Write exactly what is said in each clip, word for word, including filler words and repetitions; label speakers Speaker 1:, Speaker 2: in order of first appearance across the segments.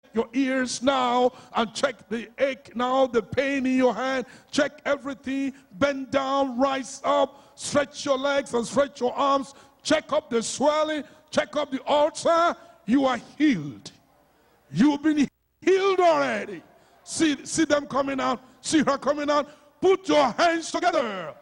Speaker 1: your ears now and check the ache now, the pain in your hand. Check everything. Bend down, rise up, stretch your legs and stretch your arms. Check up the swelling, check up the ulcer. You are healed. You've been healed already. See, see them coming out. See her coming out. Put your hands together.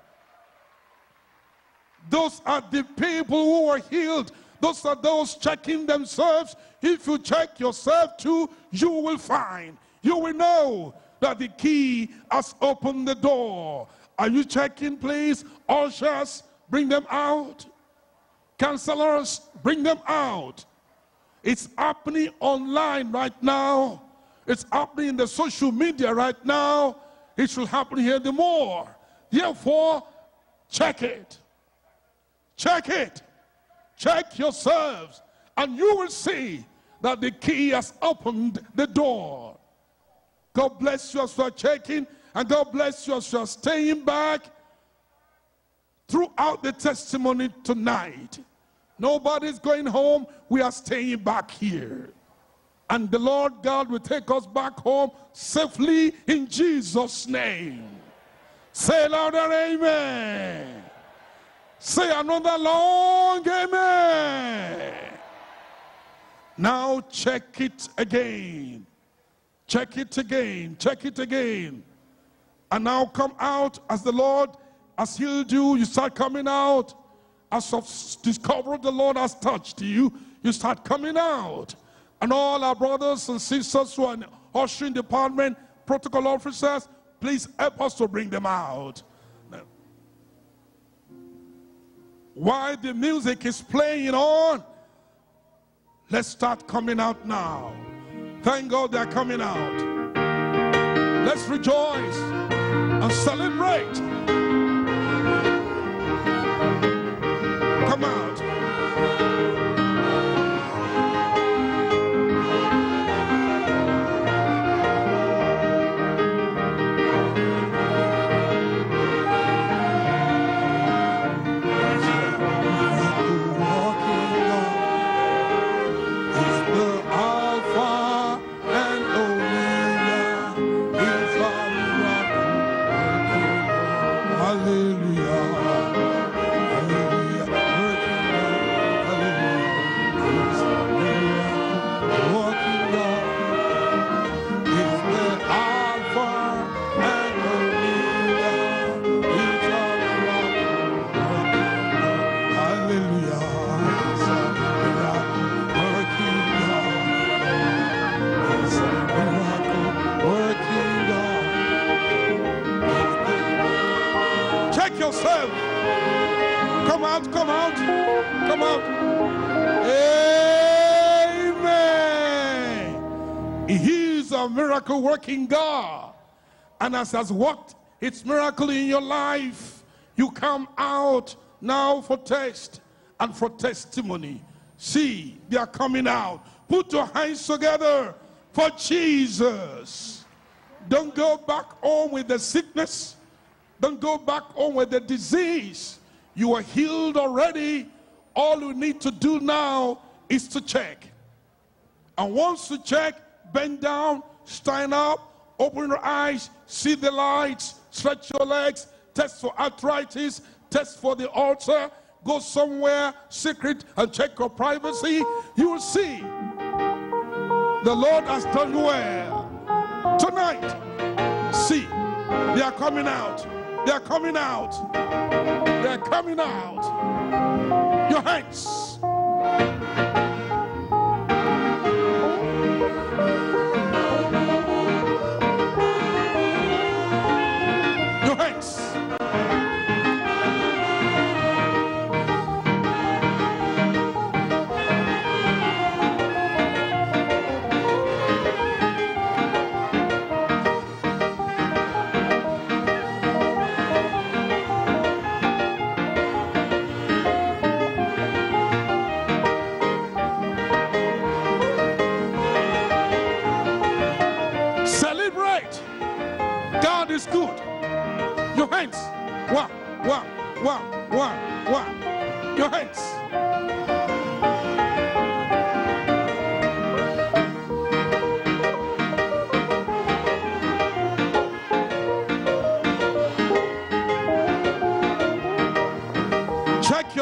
Speaker 1: Those are the people who are healed. Those are those checking themselves. If you check yourself too, you will find, you will know that the key has opened the door. Are you checking, please? Ushers, bring them out. Counselors, bring them out. It's happening online right now. It's happening in the social media right now. It should happen here the more. Therefore, check it. Check it. Check yourselves, and you will see that the key has opened the door. God bless you as you are checking, and God bless you as you are staying back throughout the testimony tonight. Nobody's going home. We are staying back here. And the Lord God will take us back home safely in Jesus' name. Say louder, amen. Say another long amen. Now check it again. Check it again. Check it again. And now come out as the Lord has healed you. You start coming out. As of discovered the Lord has touched you, you start coming out. And all our brothers and sisters who are in the ushering department, protocol officers, please help us to bring them out. While the music is playing on, let's start coming out now. Thank God they're coming out. Let's rejoice and celebrate. Come out. Come out, come out, come out. Amen. He is a miracle working God. And as has worked its miracle in your life, you come out now for test and for testimony. See, they are coming out. Put your hands together for Jesus. Don't go back home with the sickness. Don't go back home with the disease. You are healed already. All you need to do now is to check. And once you check, bend down, stand up, open your eyes, see the lights, stretch your legs, test for arthritis, test for the ulcer, go somewhere secret and check your privacy. You will see the Lord has done well. Tonight, see, they are coming out. They are coming out. They are coming out. Your hands. Your hands. Is good. Your hands. One, one, one, one, one. Your hands.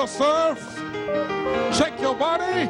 Speaker 1: yourself. Check your body.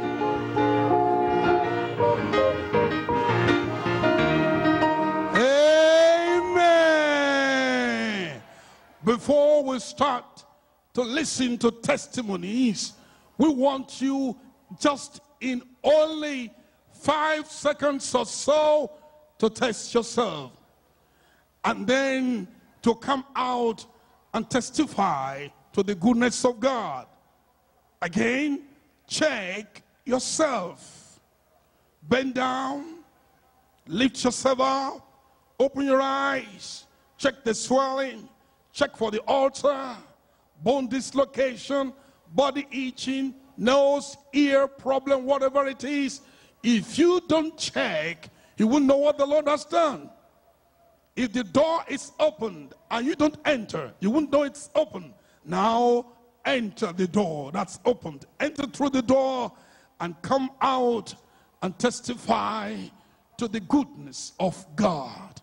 Speaker 1: Amen. Before we start to listen to testimonies, we want you just in only five seconds or so to test yourself, and then to come out and testify to the goodness of God. Again, check yourself. Bend down, lift yourself up, open your eyes, check the swelling, check for the ulcer, bone dislocation, body itching, nose, ear problem, whatever it is. If you don't check, you won't know what the Lord has done. If the door is opened and you don't enter, you won't know it's open. Now enter the door that's opened. Enter through the door and come out and testify to the goodness of God.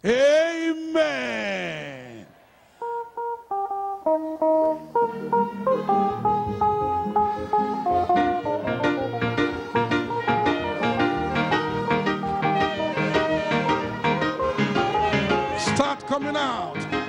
Speaker 1: Amen. Start coming out.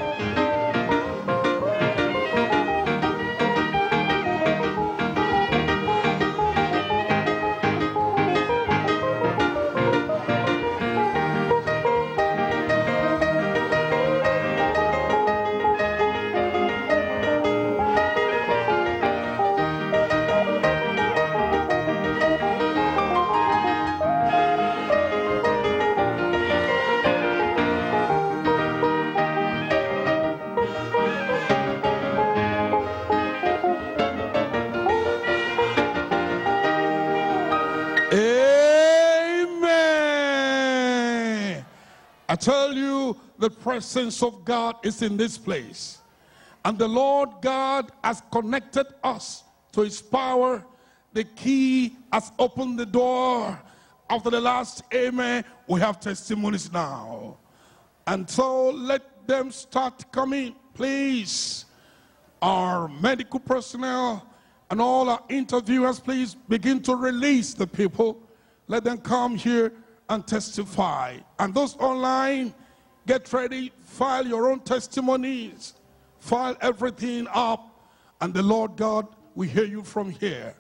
Speaker 1: I tell you, the presence of God is in this place. And the Lord God has connected us to his power. The key has opened the door. After the last amen, we have testimonies now. And so let them start coming, please. Our medical personnel and all our interviewers, please begin to release the people. Let them come here and testify. And those online, get ready, file your own testimonies, file everything up, and the Lord God will hear you from here.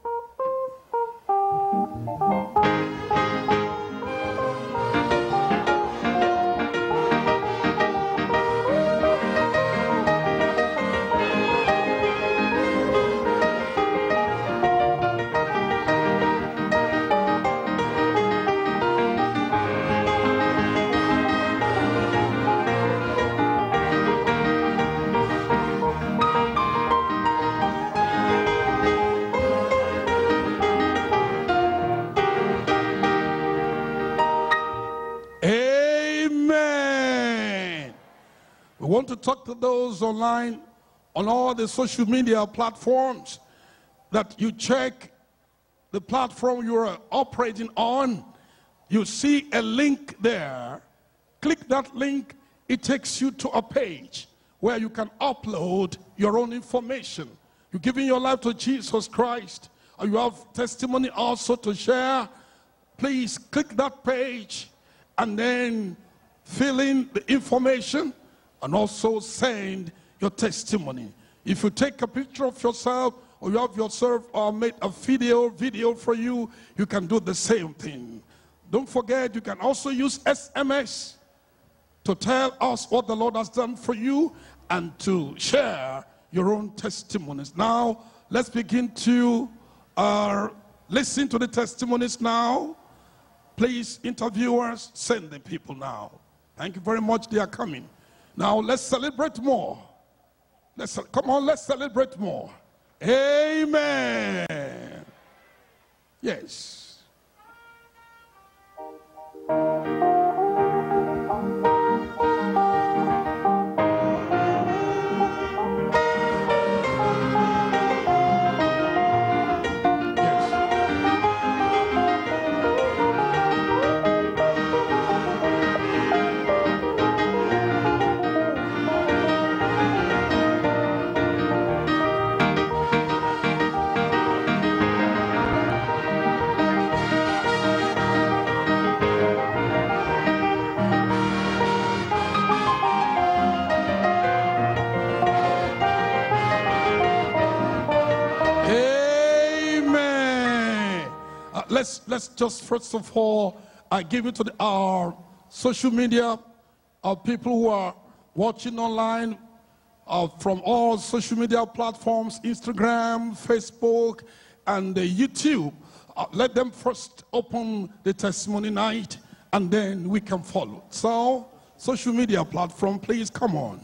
Speaker 1: We want to talk to those online on all the social media platforms, that you check the platform you're operating on. You see a link there. Click that link. It takes you to a page where you can upload your own information. You're giving your life to Jesus Christ, or you have testimony also to share. Please click that page and then fill in the information and also send your testimony. If you take a picture of yourself, or you have yourself or made a video video for you, you can do the same thing. Don't forget, you can also use S M S to tell us what the Lord has done for you and to share your own testimonies. Now, let's begin to uh, listen to the testimonies now. Please, interviewers, send the people now. Thank you very much. They are coming. Now, let's celebrate more. Let's, come on, let's celebrate more. Amen. Yes. let's let's just first of all, I give it to the, our social media, our people who are watching online uh, from all social media platforms, Instagram, Facebook, and uh, YouTube. Uh, let them first open the testimony night, and then we can follow. So, social media platform, please come on.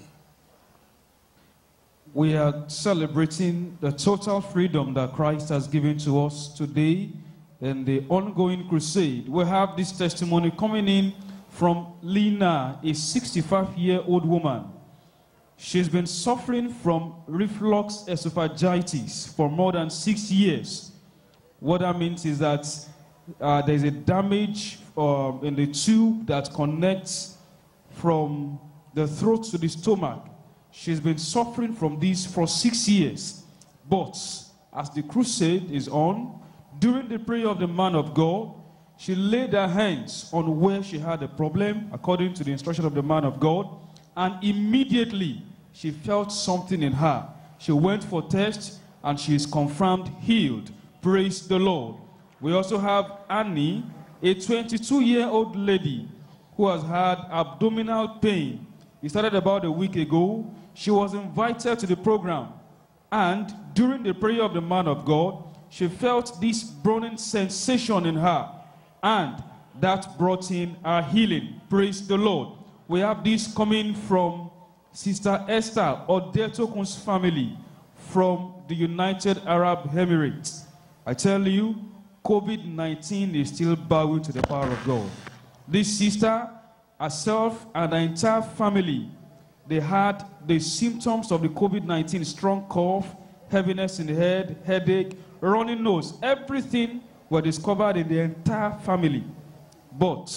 Speaker 2: We are celebrating the total freedom that Christ has given to us today in the ongoing crusade. We have this testimony coming in from Lina, a sixty-five-year-old woman. She's been suffering from reflux esophagitis for more than six years. What that means is that uh, there's a damage uh, in the tube that connects from the throat to the stomach. She's been suffering from this for six years. But as the crusade is on, during the prayer of the man of God, she laid her hands on where she had a problem, according to the instruction of the man of God, and immediately she felt something in her. She went for tests, and she is confirmed healed. Praise the Lord. We also have Annie, a twenty-two-year-old lady who has had abdominal pain. It started about a week ago. She was invited to the program, and during the prayer of the man of God, she felt this burning sensation in her, and that brought in her healing. Praise the Lord. We have this coming from Sister Esther Odetokun's family from the United Arab Emirates. I tell you, COVID nineteen is still bowing to the power of God. This sister, herself, and the entire family, they had the symptoms of the COVID nineteen, strong cough, heaviness in the head, headache, running nose. Everything were discovered in the entire family. But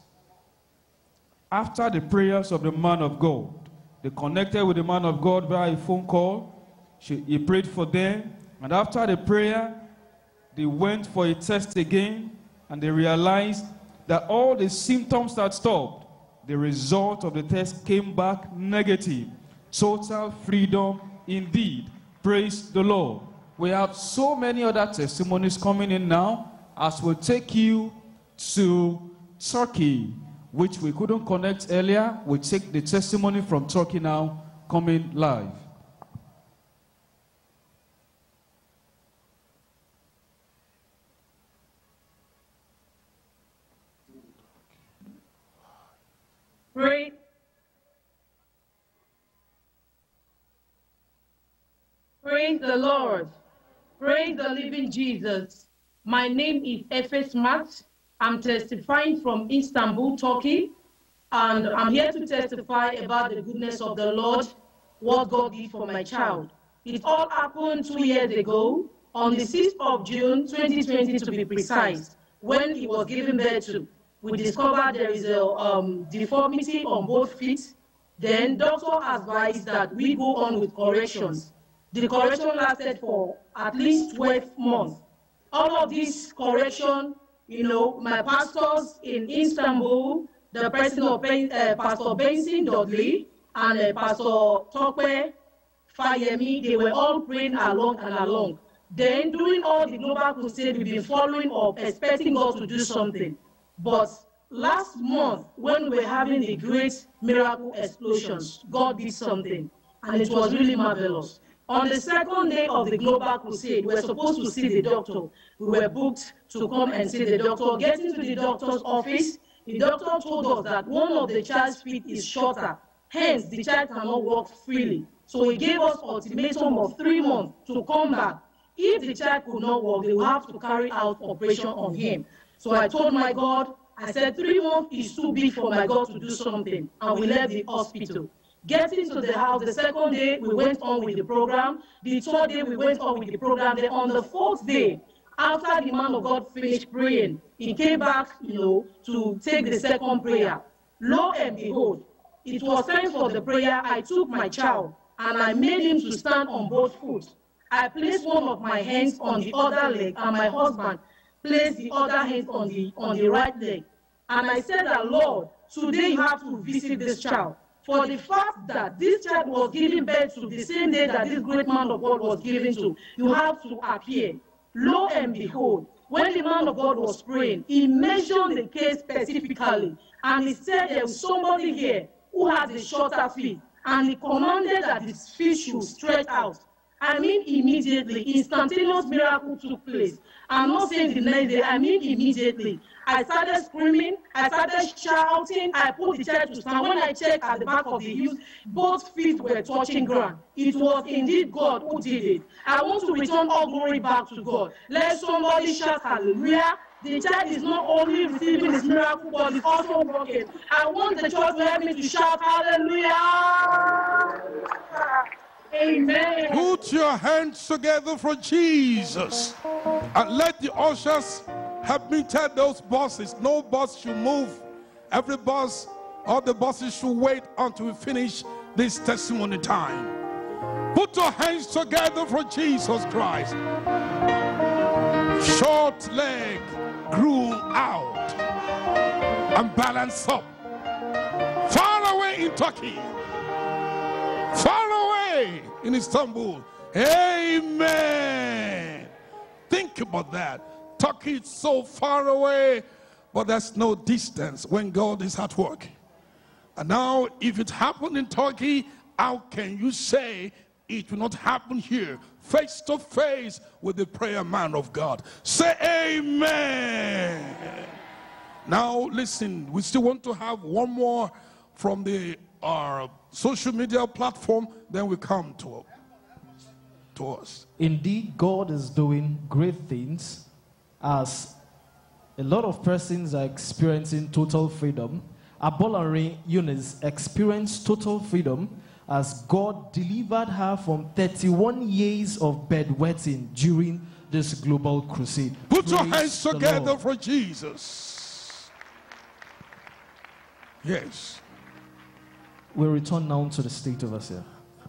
Speaker 2: after the prayers of the man of God, they connected with the man of God via a phone call. She, he prayed for them. And after the prayer, they went for a test again, and they realized that all the symptoms that stopped, the result of the test came back negative. Total freedom indeed. Praise the Lord. We have so many other testimonies coming in now as we take you to Turkey, which we couldn't connect earlier. We take the testimony from Turkey now, coming live.
Speaker 3: Praise, praise the Lord. Praise the living Jesus. My name is Efes Max. I'm testifying from Istanbul, Turkey. And I'm here to testify about the goodness of the Lord, what God did for my child. It all happened two years ago, on the sixth of June, twenty twenty to be precise, when he was given birth to. We discovered there is a um, deformity on both feet. Then doctor advised that we go on with corrections. The correction lasted for at least twelve months. All of this correction, you know, my pastors in Istanbul, the president of uh, Pastor Benson Dudley and uh, Pastor Tope Fayemi, they were all praying along and along. Then during all the global crusade, we've been following up, expecting God to do something. But last month, when we were having the great miracle explosions, God did something, and it was really marvelous. On the second day of the global crusade, we were supposed to see the doctor. We were booked to come and see the doctor. Getting to the doctor's office, the doctor told us that one of the child's feet is shorter, hence the child cannot walk freely. So he gave us ultimatum of three months to come back. If the child could not walk, they will have to carry out operation on him. So I told my God, I said, three months is too big for my God to do something. And we left the hospital. Getting to the house, the second day, we went on with the program. The third day, we went on with the program. Then on the fourth day, after the man of God finished praying, he came back, you know, to take the second prayer. Lo and behold, it was time for the prayer. I took my child, and I made him to stand on both foot. I placed one of my hands on the other leg, and my husband placed the other hand on the, on the right leg. And I said that, Lord, today you have to visit this child. For the fact that this child was given birth to the same day that this great man of God was given to, you have to appear. Lo and behold, when the man of God was praying, he mentioned the case specifically. And he said there was somebody here who has a shorter feet. And he commanded that his feet should stretch out. I mean immediately, instantaneous miracle took place. I'm not saying the next day, I mean immediately. I started screaming, I started shouting, I put the chair to stand. When I checked at the back of the youth, both feet were touching ground. It was indeed God who did it. I want to return all glory back to God. Let somebody shout hallelujah. The child is not only receiving his miracle, but it's also working. I want the church to help me to shout hallelujah. Amen.
Speaker 1: Put your hands together for Jesus. And let the ushers help me tell those bosses, no bus should move. Every bus, all the buses should wait until we finish this testimony time. Put your hands together for Jesus Christ. Short leg grew out and balanced up. Far away in Turkey. Far away in Istanbul. Amen. Think about that. Turkey is so far away, but there's no distance when God is at work. And now, if it happened in Turkey, how can you say it will not happen here, face to face with the prayer man of God? Say amen. Now, listen, we still want to have one more from the our social media platform, then we come to, to us.
Speaker 4: Indeed, God is doing great things as a lot of persons are experiencing total freedom. Abolari Eunice experienced total freedom as God delivered her from thirty-one years of bedwetting during this global crusade.
Speaker 1: Put
Speaker 4: Praise
Speaker 1: your hands together
Speaker 4: Lord.
Speaker 1: For Jesus. Yes.
Speaker 4: We return now to the state of Asia.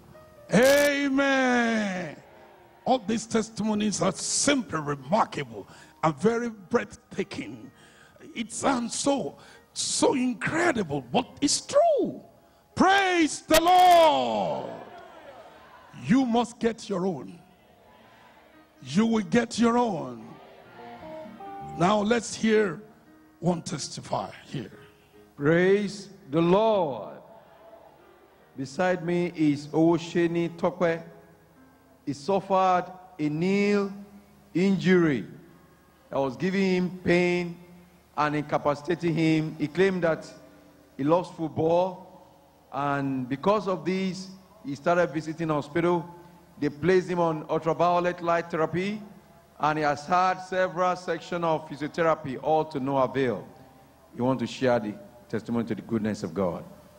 Speaker 1: Amen. All these testimonies are simply remarkable and very breathtaking. It sounds so, so incredible, but it's true. Praise the Lord. You must get your own. You will get your own. Now let's hear one testify here.
Speaker 5: Praise the Lord. Beside me is Osheni Tokwe. He suffered a knee injury that was giving him pain and incapacitating him. He claimed that he loves football, and because of this, he started visiting hospital. They placed him on ultraviolet light therapy, and he has had several sections of physiotherapy, all to no avail. You want to share the testimony to the goodness of God.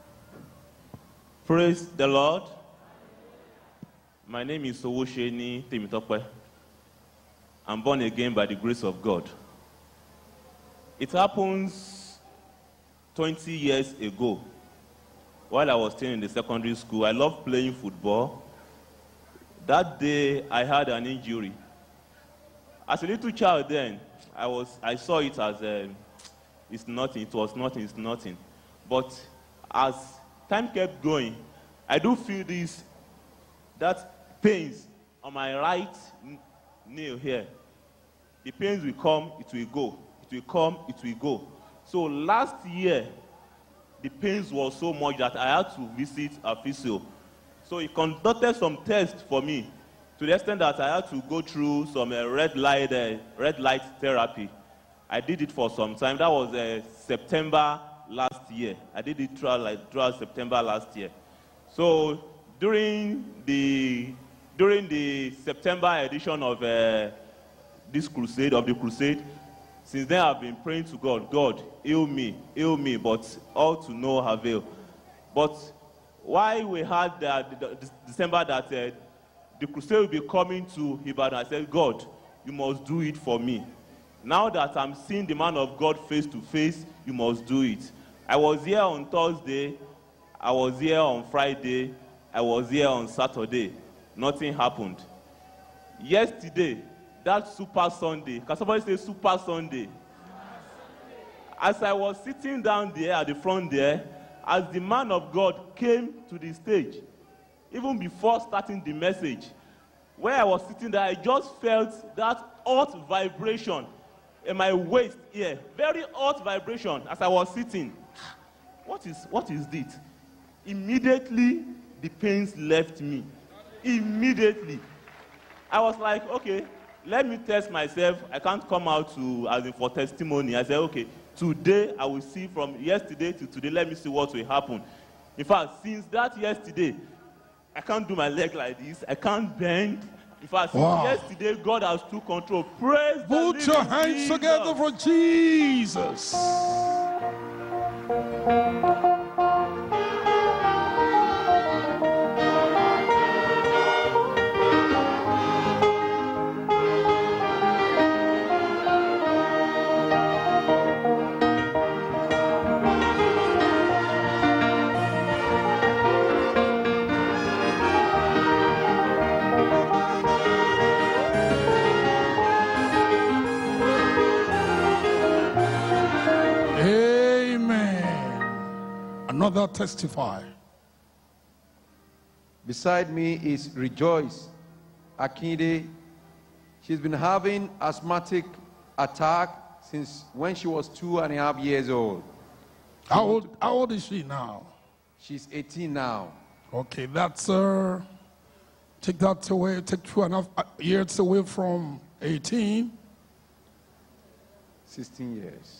Speaker 6: Praise the Lord. My name is Owosheni Temitokwe. I'm born again by the grace of God. It happens twenty years ago, while I was still in the secondary school. I loved playing football. That day, I had an injury. As a little child then, I, was, I saw it as a, it's nothing, it was nothing, it's nothing. But as time kept going, I do feel this, that pains on my right nail here. The pains will come, it will go. It will come, it will go. So last year, the pains were so much that I had to visit a physio. So he conducted some tests for me, to the extent that I had to go through some uh, red light, uh, red light therapy. I did it for some time. That was uh, September last year. I did it throughout, like, throughout September last year. So during the during the September edition of uh, this crusade, of the crusade, since then I've been praying to God, God, heal me, heal me, but all to no avail. But why we had the, the, the December that uh, the crusade will be coming to Ibadan, I said, God, you must do it for me. Now that I'm seeing the man of God face to face, you must do it. I was here on Thursday, I was here on Friday, I was here on Saturday. Nothing happened. Yesterday, that Super Sunday, can somebody say Super Sunday? As I was sitting down there at the front there, as the man of God came to the stage, even before starting the message, where I was sitting there, I just felt that hot vibration in my waist here, very hot vibration as I was sitting. What is, what is this? Immediately, the pains left me. Immediately. I was like, okay, let me test myself. I can't come out to, as in for testimony. I said, okay, today I will see from yesterday to today, let me see what will happen. In fact, since that yesterday, I can't do my leg like this. I can't bend. In fact, since
Speaker 1: wow.
Speaker 6: yesterday, God has took control. Praise the Lord.
Speaker 1: Put your hands
Speaker 6: Jesus.
Speaker 1: together for Jesus. Another testify.
Speaker 5: Beside me is Rejoice Akinde. She's been having asthmatic attack since when she was two and a half years old.
Speaker 1: How old, how old is she now?
Speaker 5: She's eighteen now.
Speaker 1: Okay, that's uh, take that away, take two and a half years away from eighteen.
Speaker 5: sixteen years.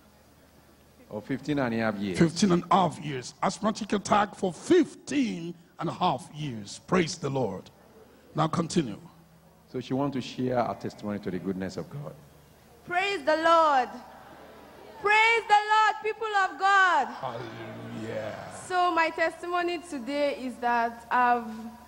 Speaker 5: Or fifteen and a half years.
Speaker 1: fifteen and a half years. Asthmatic attack for fifteen and a half years. Praise the Lord. Now continue.
Speaker 5: So she wants to share her testimony to the goodness of God.
Speaker 7: Praise the Lord. Praise the Lord, people of God.
Speaker 1: Hallelujah.
Speaker 7: So my testimony today is that I've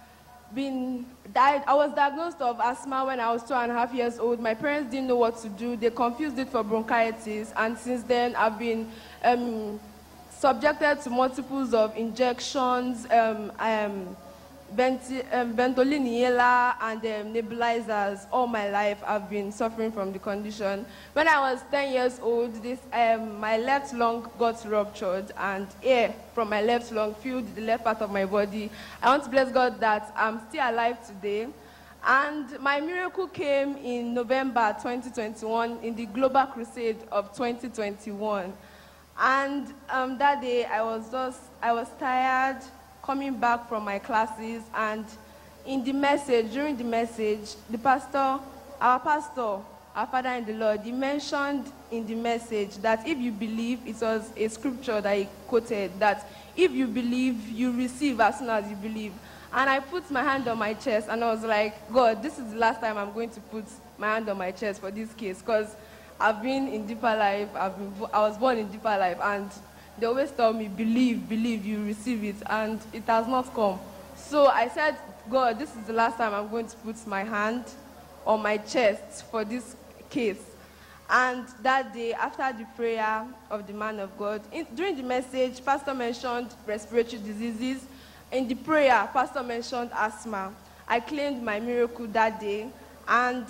Speaker 7: been died. I was diagnosed of asthma when I was two and a half years old. My parents didn't know what to do. They confused it for bronchitis, and since then I've been um, subjected to multiples of injections, um, um, benti, um, Ventolin inhaler, and um, nebulizers. All my life I've been suffering from the condition. When I was ten years old, this um, my left lung got ruptured, and air from my left lung filled the left part of my body. I want to bless God that I'm still alive today. And my miracle came in November twenty twenty-one in the Global Crusade of twenty twenty-one. And um, that day I was just, I was tired coming back from my classes, and in the message, during the message, the pastor, our pastor, our Father in the Lord, he mentioned in the message that if you believe, it was a scripture that he quoted, that if you believe, you receive as soon as you believe. And I put my hand on my chest, and I was like, God, this is the last time I'm going to put my hand on my chest for this case, because I've been in deeper life, I've been, I was born in deeper life, and they always tell me, believe, believe, you receive it, and it has not come. So I said, God, this is the last time I'm going to put my hand on my chest for this case. And that day, after the prayer of the man of God, in, during the message, Pastor mentioned respiratory diseases. In the prayer, Pastor mentioned asthma. I claimed my miracle that day, and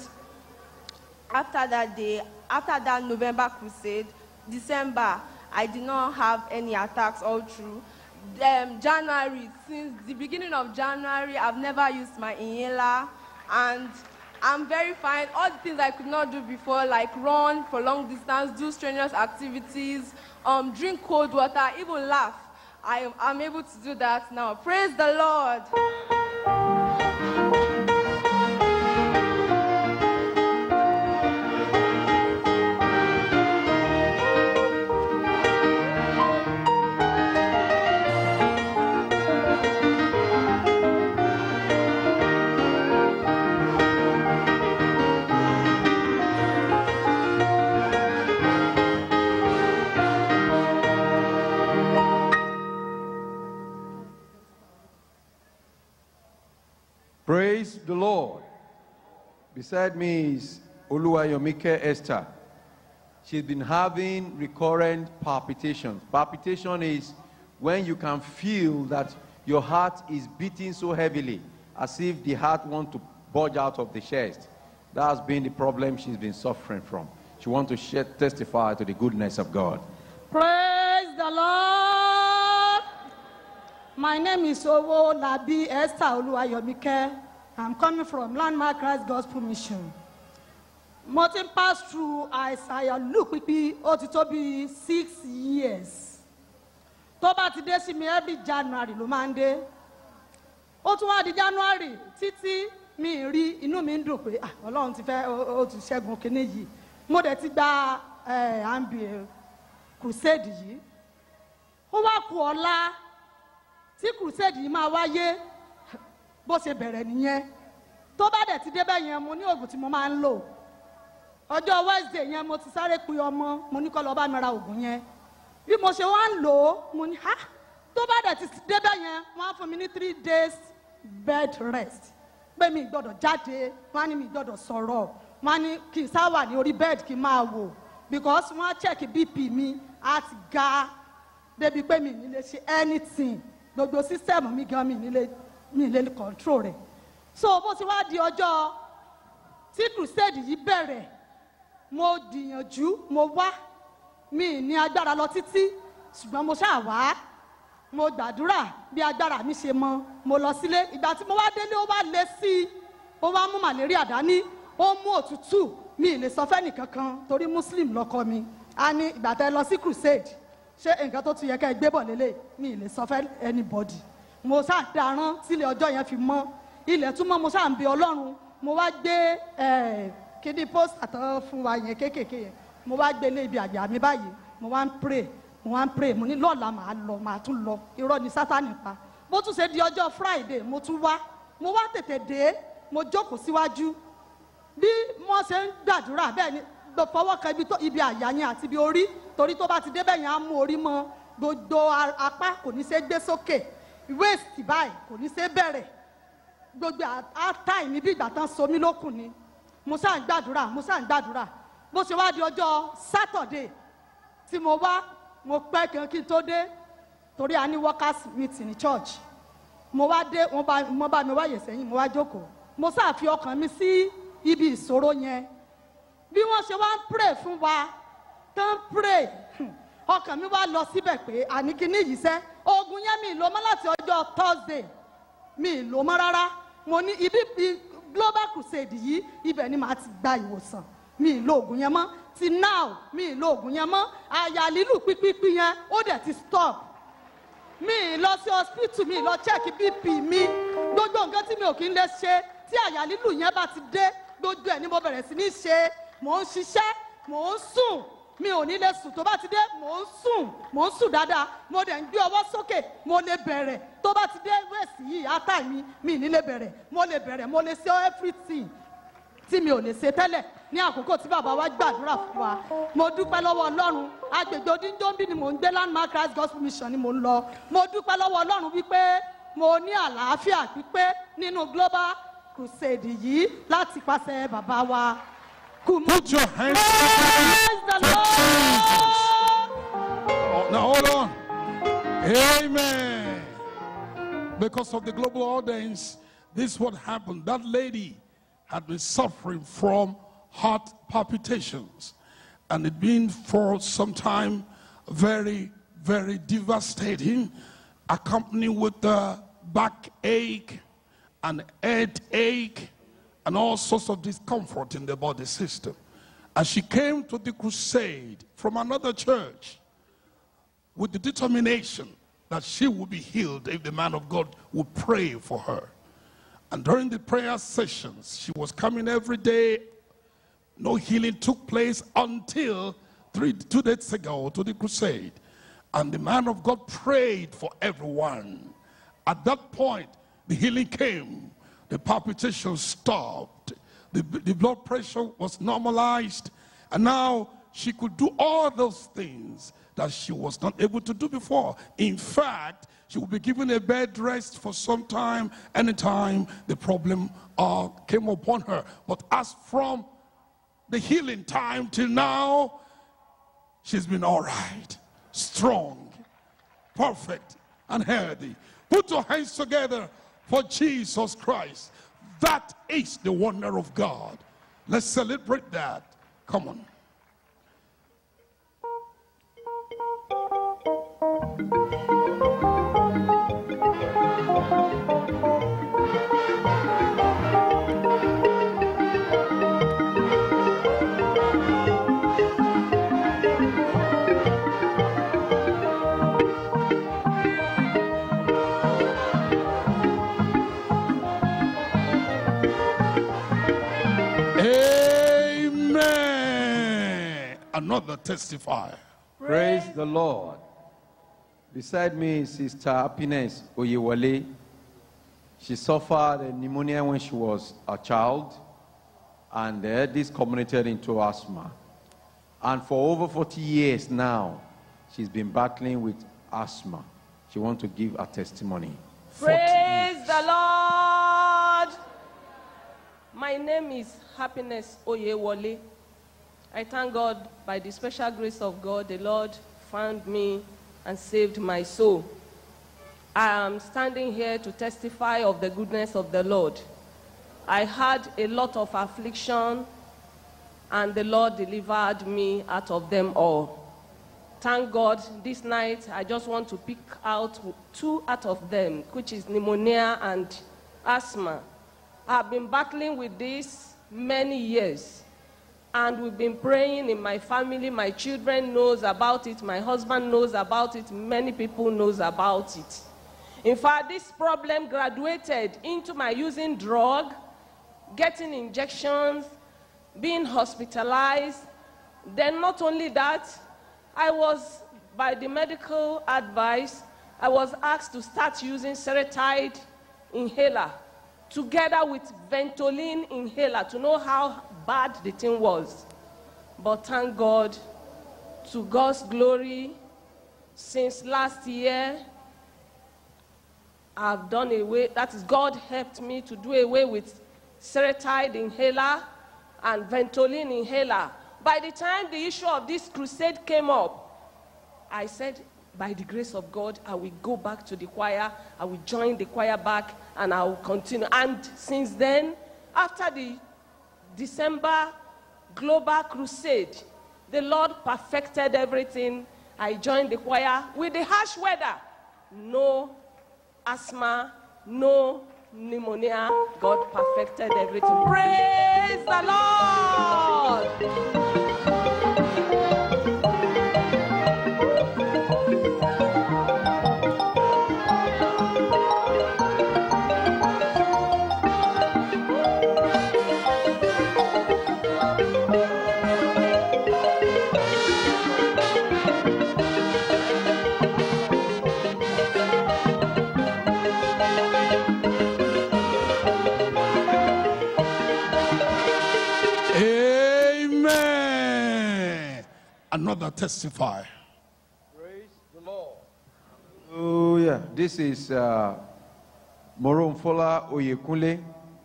Speaker 7: after that day, after that November crusade, December, I did not have any attacks all through. Um, January, since the beginning of January, I've never used my inhaler, and I'm very fine. All the things I could not do before, like run for long distance, do strenuous activities, um, drink cold water, even laugh, I am, I'm able to do that now. Praise the Lord.
Speaker 5: Praise the Lord. Beside me is Oluwayomike Esther. She's been having recurrent palpitations. Palpitation is when you can feel that your heart is beating so heavily, as if the heart wants to bulge out of the chest. That's been the problem she's been suffering from. She wants to share, testify to the goodness of God.
Speaker 8: Praise the Lord. My name is Owo Labi Esther Oluwayomike. I'm coming from Landmark Christ Gospel Mission. mo ti pass through Isaiah look pipi ó ti tó bí six years. Tó bá ti dé sí mi every January ló máa ń dé. Ó tún wá di January títí mi rí inú mi ń dùn pé ah Ọlọ́run ti fẹ́ ó ti ṣẹ́gun kíní yìí. Mo dẹ̀ ti gba eh ambi crusade yìí. Ó wá kù ọ̀la tí crusade yìí máa wáyé bó ṣe bẹ̀rẹ̀ nìyẹn. Tó bá dẹ̀ ti débẹ̀ yẹn mo ní oògùn tí mo máa ń lò. Ọjọ́ Wednesday yẹn mo ti sáré pe ọmọ mo ní kó lọ bá mi ra oògùn yẹn. Bí mo ṣe wá ń lò ó mo ní ha tó bá dẹ̀ ti débẹ̀ yẹn wọ́n á fún mi ní three days bed rest. Pé mi gbọ́dọ̀ jáde wọ́n á ní mi gbọ́dọ̀ sọ̀rọ̀ wọ́n á ní kí n sá wà ní orí bed kí n máa wò because wọ́n á check B P mi á ti ga débi pé mi ní lè ṣe anything gbogbo system mi gan mi ní lè mi lè control rẹ̀. So bó ti wá di ọjọ́ tí crusade yìí bẹ̀rẹ̀ mo gbìyànjú mo wá mi ní agbára lọ títí ṣùgbọ́n mo ṣáà wá mo gbàdúrà bí agbára mi ṣe mọ mo lọ sílé ìgbà tí mo wá délé ó wá lé sí i ó wá mú malaria dání ó mú òtútù mi lè sọ fẹ́ni kankan torí muslim lọ́kọ mi a ní ìgbà tẹ́ lọ sí crusade ṣé nǹkan tó tún yẹ ká ẹ gbé bọ̀ lélẹ̀ mi lè sọ fẹ́ anybody mo ṣáà darán sílé ọjọ́ yẹn fi mọ́ ilẹ̀ tún mọ́ mo ṣáà ń bẹ Ọlọ́run mo wá gbé kíní post àtọ́ fún wa yẹn kéékèèké yẹn mo wá gbé lé ibi àgbà mi báyìí mo wá ń pray mo wá ń pray mo ní lọ́ọ̀la màá lọ màá tún lọ irọ́ ni Sátánì pa bó tún ṣe di ọjọ́ Friday mo tún wá mo wá tètè dé mo jókòó síwájú bí wọ́n ṣe ń gbàdúrà bẹ́ẹ̀ ni fọwọ́ kan ibi, ibi àyà yẹn àti ibi orí torí tó bá ti débẹ̀ yẹn á mú orí mọ́ gbogbo apá kò ní ṣe gbé sókè waist báyìí kò ní ṣe bẹ̀rẹ̀ gbogbo àtàì ní bí ìgbà tán so mí lókun ni mo ṣáà ń gbàdúrà mo ṣáà ń gbàdúrà bó ṣe wá di ọjọ́ Saturday tí mo wá mo pẹ́ kan kí n tó dé torí a ní workers meeting ní church mo wá dé wọ́n bá mo bá mi wáyè sẹ́yìn mo wá jókòó mo ṣáà fi ọkàn mi sí ibi ìṣòro yẹn bí wọ́n ṣe wá ń pray fún wa tán pray ọkàn mi wá lọ síbẹ̀ pé àní kíní yìí sẹ́ oògùn yẹn mi lò mọ́ láti ọjọ́ Thursday mi lò mọ́ rárá mo ní ibi global crusade yìí ibẹ̀ ni màá ti gba ìwòsàn mi lo oògùn yẹn mọ́ ti now mi lo oògùn yẹn mọ́ àyà lílù pípípí yẹn ó dẹ̀ ti stop mi lọ sí hospital mi lọ check B P mi gbogbo nǹkan tí mi ò kí ń lè ṣe tí àyà lílù yẹn bá ti dé gbogbo ẹ̀ ni mo bẹ̀rẹ̀ sí ní ṣe mò ń ṣiṣẹ́ mò ń sùn mi ò ní lè sùn tó bá ti dé mò ń sùn mò ń sùn dáadáa mo dẹ̀ ń gbé ọwọ́ sókè mo lè bẹ̀rẹ̀ tó bá ti dé wẹ̀sì yìí átà mi mi ní lè bẹ̀rẹ̀ mo lè bẹ̀rẹ̀ mo lè ṣe everything tí mi ò lè ṣe tẹ́lẹ̀ ní àkókò tí bàbá wa gbàdúrà fún wa mo dúpẹ́ lọ́wọ́ Ọlọ́run agbègbè Odinjombi ni mò ń gbé Landmark Christ Gospel Mission ni mò ń lọ mo dúpẹ́ lọ́wọ́ Ọlọ́run wípé mo ní àlàáfíà pípé nínú global crusade yìí láti pàṣẹ bàbá wa.
Speaker 1: Put your hands
Speaker 8: Praise the Lord.
Speaker 1: Oh, now hold on. Amen. Because of the global audience, this is what happened. That lady had been suffering from heart palpitations, and it been for some time very, very devastating, accompanied with the backache and headache and all sorts of discomfort in the body system. And she came to the crusade from another church with the determination that she would be healed if the man of God would pray for her. And during the prayer sessions, she was coming every day. No healing took place until three, two days ago to the crusade. And the man of God prayed for everyone. At that point, the healing came. The palpitation stopped. The, the blood pressure was normalized. And now she could do all those things that she was not able to do before. In fact, she will be given a bed rest for some time, anytime the problem uh, came upon her. But as from the healing time till now, she's been all right, strong, perfect, and healthy. Put your hands together for Jesus Christ. That is the wonder of God. Let's celebrate that. Come on. Another testifier.
Speaker 5: Praise the Lord. Beside me is Sister Happiness Oyewale. She suffered a pneumonia when she was a child, and uh, this culminated into asthma. And for over forty years now, she's been battling with asthma. She wants to give a testimony.
Speaker 9: Praise the Lord. My name is Happiness Oyewale. I thank God, by the special grace of God, the Lord found me and saved my soul. I am standing here to testify of the goodness of the Lord. I had a lot of affliction, and the Lord delivered me out of them all. Thank God, this night I just want to pick out two out of them, which is pneumonia and asthma. I've been battling with this many years. And we've been praying in my family. My children knows about it. My husband knows about it. Many people knows about it. In fact, this problem graduated into my using drug, getting injections, being hospitalized. Then not only that, I was, by the medical advice, I was asked to start using Seretide inhaler together with Ventolin inhaler to know how bad the thing was. But thank God, to God's glory, since last year, I've done away, that is, God helped me to do away with Seretide inhaler and Ventolin inhaler. By the time the issue of this crusade came up, I said, by the grace of God, I will go back to the choir, I will join the choir back, and I will continue. And since then, after the December Global Crusade, the Lord perfected everything. I joined the choir with the harsh weather. No asthma, no pneumonia. God perfected everything. Praise the Lord!
Speaker 1: Another testify.
Speaker 5: Praise the Lord. Oh yeah, this is uh, Moromfola Oyekunle.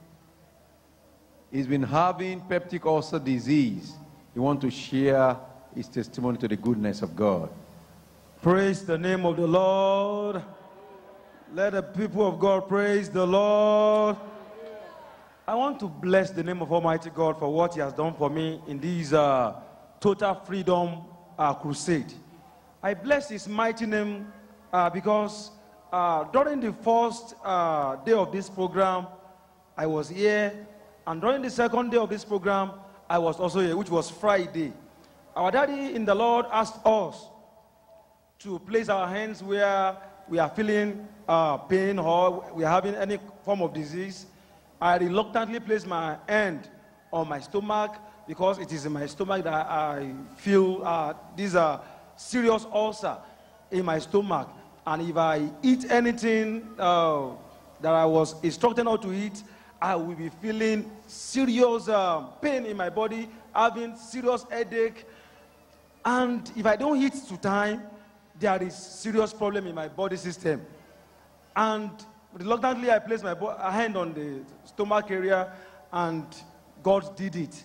Speaker 5: He's been having peptic ulcer disease. He wants to share his testimony to the goodness of God.
Speaker 10: Praise the name of the Lord. Let the people of God praise the Lord. I want to bless the name of Almighty God for what He has done for me in these uh, Total Freedom uh, Crusade. I bless His mighty name uh, because uh, during the first uh, day of this program, I was here, and during the second day of this program, I was also here, which was Friday. Our daddy in the Lord asked us to place our hands where we are feeling uh, pain or we are having any form of disease. I reluctantly placed my hand on my stomach, because it is in my stomach that I feel uh, these are serious ulcer in my stomach. And if I eat anything uh, that I was instructed not to eat, I will be feeling serious uh, pain in my body, having serious headache. And if I don't eat to time, there is serious problem in my body system. And reluctantly, I placed my hand on the stomach area, and God did it.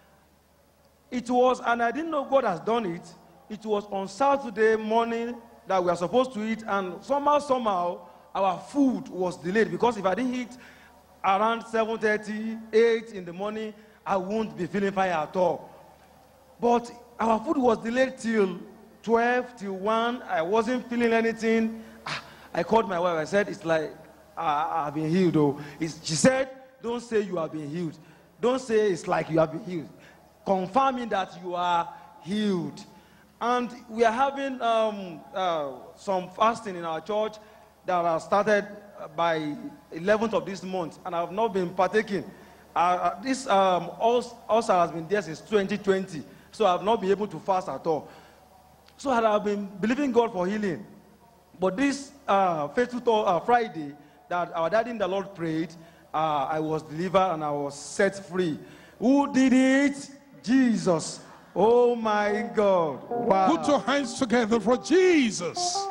Speaker 10: It was, and I didn't know God has done it, it was on Saturday morning that we are supposed to eat, and somehow, somehow, our food was delayed, because if I didn't eat around seven thirty, eight in the morning, I won't be feeling fine at all. But our food was delayed till twelve, till one, I wasn't feeling anything. I called my wife, I said, it's like, I, I've been healed, though. It's, she said, don't say you have been healed. Don't say it's like you have been healed. Confirming that you are healed. And we are having um, uh, some fasting in our church that has started by eleventh of this month, and I have not been partaking. Uh, this um, ulcer has been there since twenty twenty. So I've not been able to fast at all. So I've been believing God for healing. But this uh, faithful uh, Friday that our daddy in the Lord prayed, uh, I was delivered and I was set free. Who did it? Jesus. Oh my God. Wow.
Speaker 1: Put your hands together for Jesus.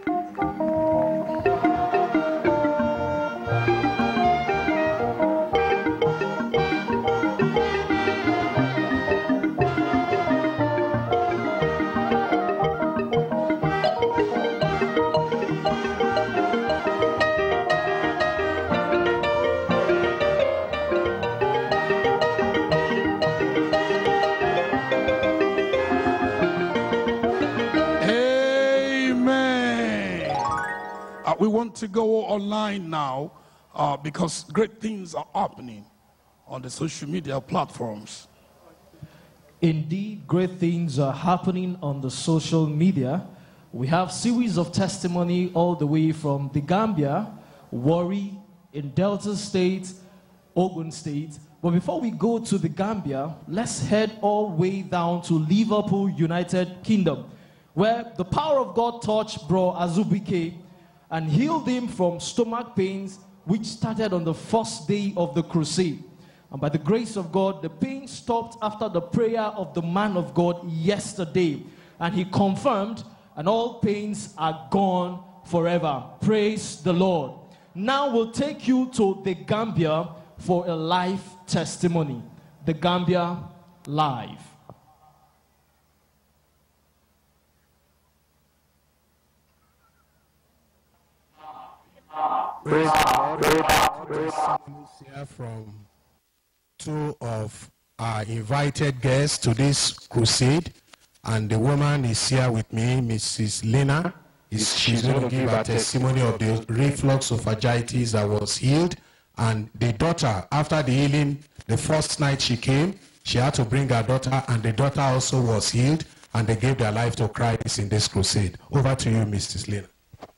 Speaker 1: We want to go online now uh, because great things are happening on the social media platforms.
Speaker 4: Indeed, great things are happening on the social media. We have series of testimony all the way from the Gambia, Warri, in Delta State, Ogun State. But before we go to the Gambia, let's head all the way down to Liverpool, United Kingdom, where the power of God touched Bro Azubike and healed him from stomach pains, which started on the first day of the crusade. And by the grace of God, the pain stopped after the prayer of the man of God yesterday. And he confirmed, and all pains are gone forever. Praise the Lord. Now we'll take you to the Gambia for a live testimony. The Gambia Live.
Speaker 11: Praise the Lord. Here from two of our invited guests to this crusade, and the woman is here with me, Missus Lena. Is she's going to give a testimony of the reflux of esophagitis that was healed, and the daughter, after the healing, the first night she came, she had to bring her daughter, and the daughter also was healed, and they gave their life to Christ in this crusade. Over to you, Missus Lena.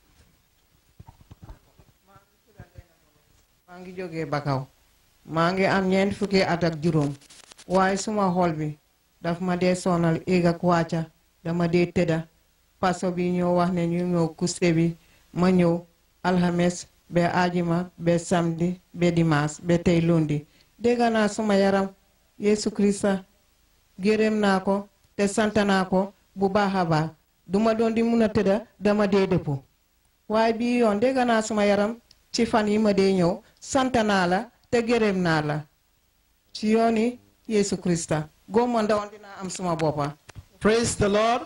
Speaker 12: Mangi joge bakaw mangi am ñent fukki at ak juroom waye suma xol bi daf ma dé sonal ega kwacha dama dé teda paso bi ñoo wax ne ñu ñoo kuste bi ma ñew alhames be ajima be samedi be dimanche be tay lundi dega na suma yaram Yesu Krista gërem nako te santana ko bu baaxa ba duma don di mëna teda dama dé depo waye bi yon dega na suma yaram ci fan yi ma dee ñëw sant naa la te gërëm naa la ci yooni Yesu Krista góoma ndawoon dinaa am suma boppa.
Speaker 4: Praise the Lord.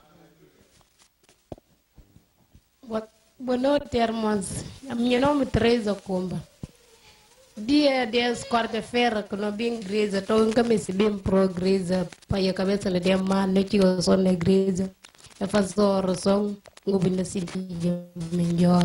Speaker 13: Buenos termos, meu nome é Teresa Comba. Dia dez quarta-feira que não vim igreja, estou em cabeça bem pro igreja, para a cabeça de dia mano, eu tive só na igreja, eu faço oração, eu vim na cidade melhor.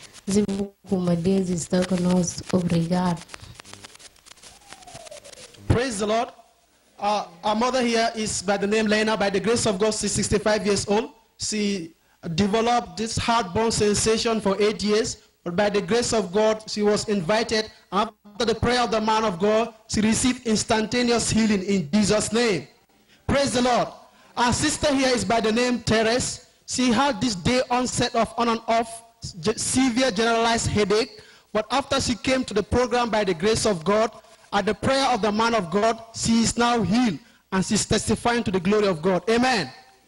Speaker 14: Praise the Lord. Uh, our mother here is by the name Lena. By the grace of God, she's sixty-five years old. She developed this heartburn sensation for eight years. But by the grace of God, she was invited. After the prayer of the man of God, she received instantaneous healing in Jesus' name. Praise the Lord. Our sister here is by the name Teres. She had this day onset of on and off severe generalized headache, but after she came to the program by the grace of God, at the prayer of the man of God, she is now healed and she's testifying to the glory of God. Amen.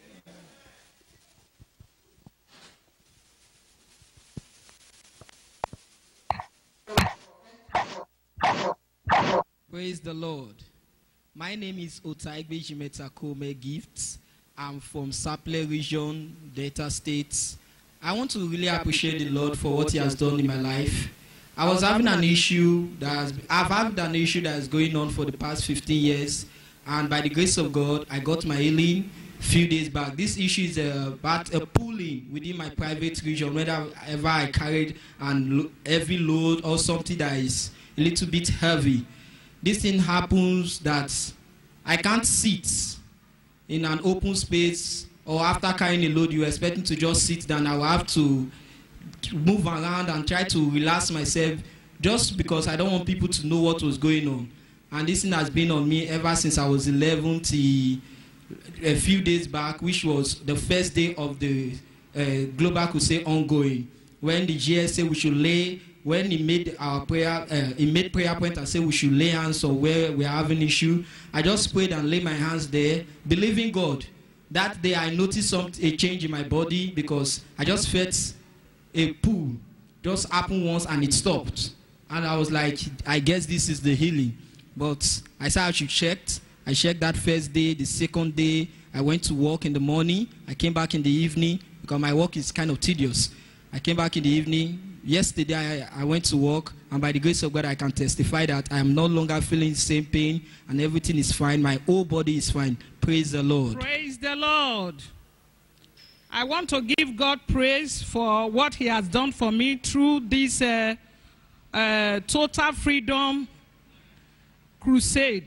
Speaker 15: Praise the Lord. My name is Otaigbe Jimetakome Gifts. I'm from Saple region, Delta States. I want to really appreciate the Lord for what He has done in my life. I was having an issue that has, I've had an issue that is going on for the past fifteen years, and by the grace of God, I got my healing a few days back. This issue is about a pulling within my private region, whenever I carried an heavy load or something that is a little bit heavy. This thing happens that I can't sit in an open space, or after carrying a load, you're expecting to just sit down. I will have to move around and try to relax myself just because I don't want people to know what was going on. And this thing has been on me ever since I was eleven till a few days back, which was the first day of the uh, Global Crusade ongoing, when the G S said we should lay, when he made our prayer, uh, he made prayer point and said we should lay hands on where we are having issue. I just prayed and laid my hands there, believing God. That day I noticed some, a change in my body because I just felt a pull just happened once and it stopped. And I was like, I guess this is the healing. But I said I should check. I checked that first day. The second day, I went to work in the morning. I came back in the evening because my work is kind of tedious. I came back in the evening. Yesterday, I, I went to work, and by the grace of God, I can testify that I am no longer feeling the same pain, and everything is fine. My whole body is fine. Praise the Lord.
Speaker 16: Praise the Lord. I want to give God praise for what he has done for me through this uh, uh, Total Freedom Crusade.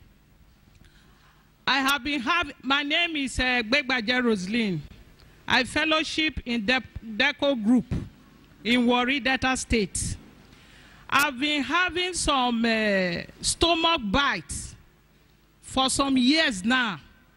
Speaker 16: I have been having, my name is uh, Begbaje Roslyn. I fellowship in the Deco group in Warri, Delta State. I've been having some uh, stomach bites for some years now.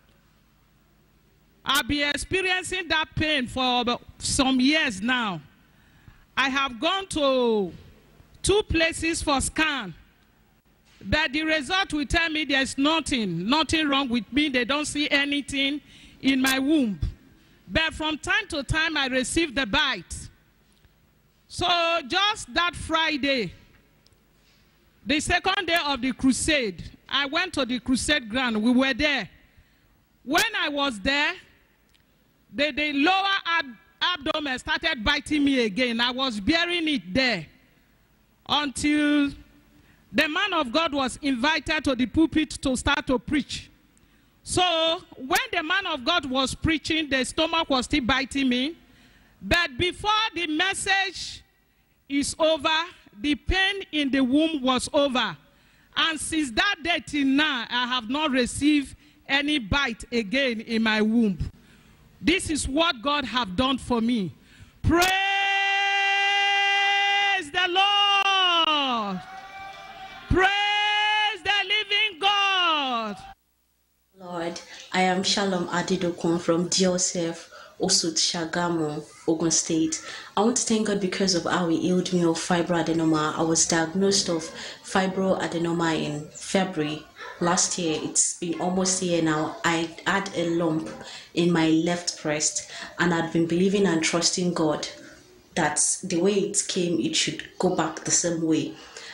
Speaker 16: I've been experiencing that pain for some years now. I have gone to two places for scan, but the result will tell me there's nothing, nothing wrong with me. They don't see anything in my womb. But from time to time, I receive the bite. So just that Friday, the second day of the crusade, I went to the crusade ground. We were there. When I was there, the, the lower ab abdomen started biting me again. I was bearing it there until the man of God was invited to the pulpit to start to preach. So when the man of God was preaching, the stomach was still biting me. But before the message is over, the pain in the womb was over. And since that day till now, I have not received any bite again in my womb. This is what God have done for me. Praise the Lord. Praise the living God.
Speaker 17: Lord, I am Shalom Adidokun from D O S F, Osut, Shagamu, Ogun State. I want to thank God because of how he healed me of fibroadenoma. I was diagnosed of fibroadenoma in February last year. It's been almost a year now. I had a lump in my left breast, and I'd been believing and trusting God that the way it came, it should go back the same way.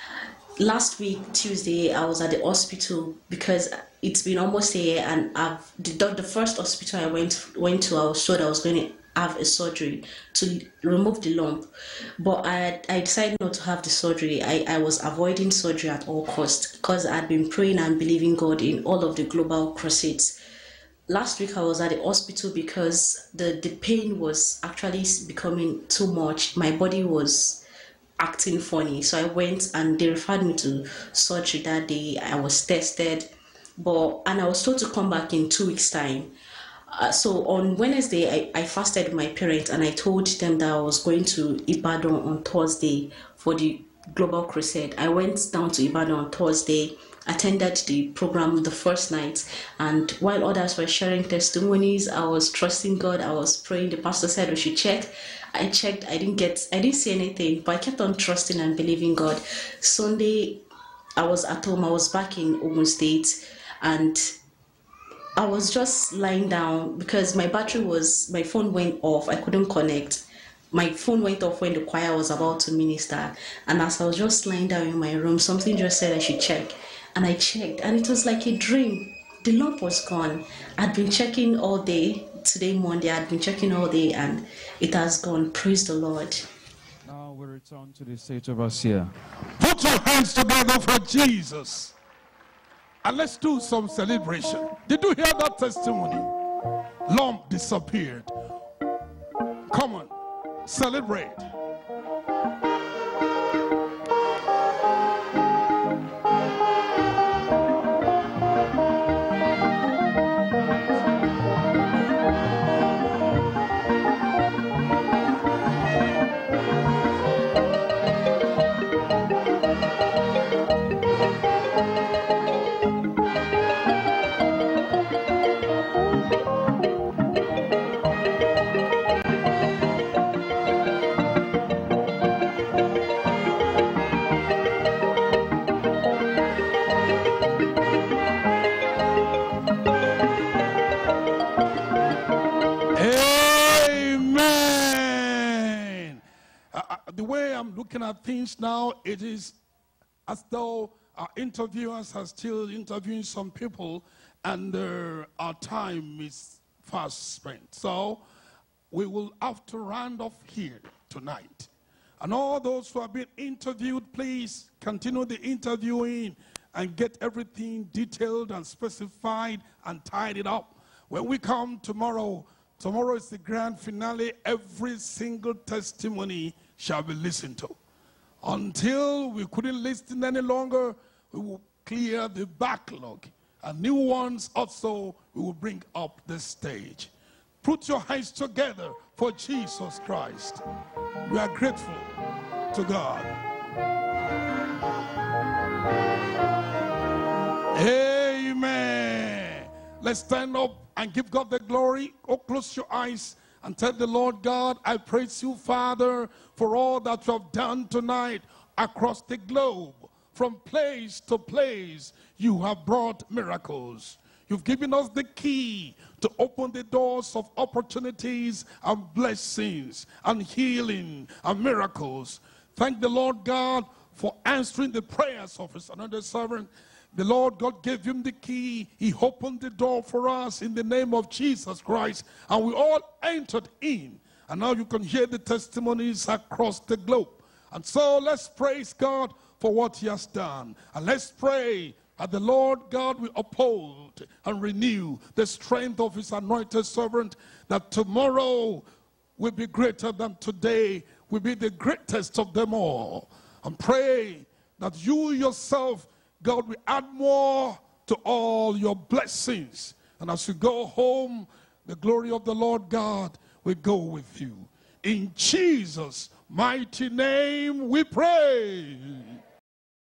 Speaker 17: Last week, Tuesday, I was at the hospital because it's been almost a year, and I've the, the first hospital I went went to, I was told I was going to have a surgery to remove the lump, but I I decided not to have the surgery. I, I was avoiding surgery at all costs because I'd been praying and believing God in all of the global crusades. Last week I was at the hospital because the, the pain was actually becoming too much. My body was acting funny, so I went and they referred me to surgery that day. I was tested, but and I was told to come back in two weeks time. Uh, so on Wednesday I, I fasted with my parents, and I told them that I was going to Ibadan on Thursday for the Global Crusade. I went down to Ibadan on Thursday, attended the program the first night, and while others were sharing testimonies, I was trusting God. I was praying. The pastor said we should check. I checked. I didn't get. I didn't see anything, but I kept on trusting and believing God. Sunday, I was at home. I was back in Ogun State, and I was just lying down because my battery was. My phone went off. I couldn't connect. My phone went off when the choir was about to minister, and as I was just lying down in my room, something just said I should check. And I checked, and it was like a dream. The lump was gone. I'd been checking all day. Today, Monday, I'd been checking all day, and it has gone. Praise the Lord.
Speaker 2: Now we return to the state of Asia.
Speaker 1: Put your hands together for Jesus. And let's do some celebration. Did you hear that testimony? Lump disappeared. Come on, celebrate. the way I'm looking at things now, it is as though our interviewers are still interviewing some people, and uh, our time is fast spent. So we will have to round off here tonight. And all those who have been interviewed, please continue the interviewing and get everything detailed and specified and tidied up. When we come tomorrow, tomorrow is the grand finale. Every single testimony shall be listened to. Until we couldn't listen any longer, we will clear the backlog. And new ones also we will bring up the stage. Put your hands together for Jesus Christ. We are grateful to God. Amen. Let's stand up and give God the glory. Oh, close your eyes and tell the Lord God, I praise you, Father, for all that you have done tonight across the globe. From place to place, you have brought miracles. You've given us the key to open the doors of opportunities and blessings and healing and miracles. Thank the Lord God for answering the prayers of his anointed servant. The Lord God gave him the key. He opened the door for us in the name of Jesus Christ. And we all entered in. And now you can hear the testimonies across the globe. And so let's praise God for what he has done. And let's pray that the Lord God will uphold and renew the strength of his anointed servant, that tomorrow will be greater than today, will be the greatest of them all. And pray that you yourself, God, will add more to all your blessings. And as you go home, the glory of the Lord God will go with you. In Jesus' mighty name we pray.